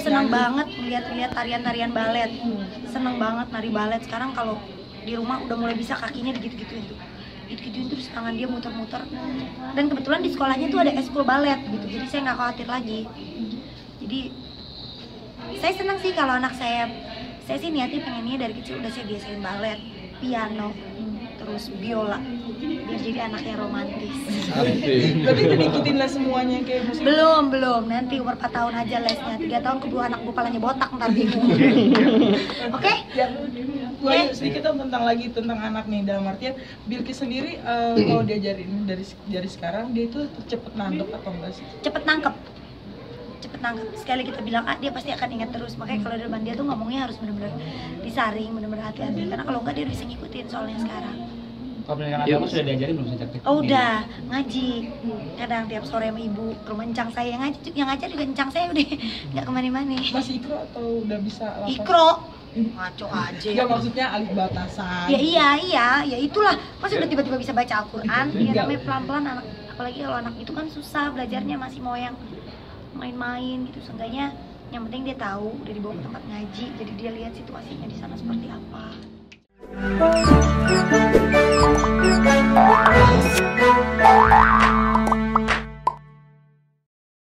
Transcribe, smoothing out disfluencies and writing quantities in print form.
senang banget melihat tarian-tarian balet. Senang banget nari balet. Sekarang kalau di rumah udah mulai bisa kakinya digitu-gituin tuh. Gitu-gituin terus tangan dia muter-muter. Dan kebetulan di sekolahnya tuh ada eskul balet gitu. Jadi saya nggak khawatir lagi. Jadi saya senang sih kalau anak saya sih niatnya pengennya dari kecil udah saya biasain balet, piano, terus biola, biar jadi anak yang romantis. Berarti udah diikutin lah semuanya kayak musik? Belum, nanti umur 4 tahun aja lesnya, 3 tahun keburu anak gue palanya botak ntar bingung. Oke? Ya, gue sedikit dong tentang anak nih, dalam artian Bilkis sendiri kalau diajarin dari sekarang dia itu cepet nangkep atau enggak sih? Cepet nangkep. Sekali kita bilang A, dia pasti akan ingat terus. Makanya kalau di depan dia tuh ngomongnya harus benar-benar disaring, benar-benar hati-hati, karena kalau enggak dia bisa ngikutin soalnya sekarang. Kalau pendidikan agama sudah diajarin belum sejak kecil? Oh udah, ngaji. Kadang tiap sore sama ibu, ke rumah encang saya yang ngajar juga encang saya udah nggak kemana-mana. Masih ikro atau udah bisa lafaz? Ikro, ngaco aja. Ya maksudnya alif batasan. Ya iya, ya itulah. Masa udah tiba-tiba bisa baca Al-Quran? Ya namanya pelan-pelan anak, apalagi kalau anak itu kan susah belajarnya, masih mau yang main-main gitu. Seenggaknya yang penting dia tahu, udah dibawa ke tempat ngaji, jadi dia lihat situasinya di sana seperti apa.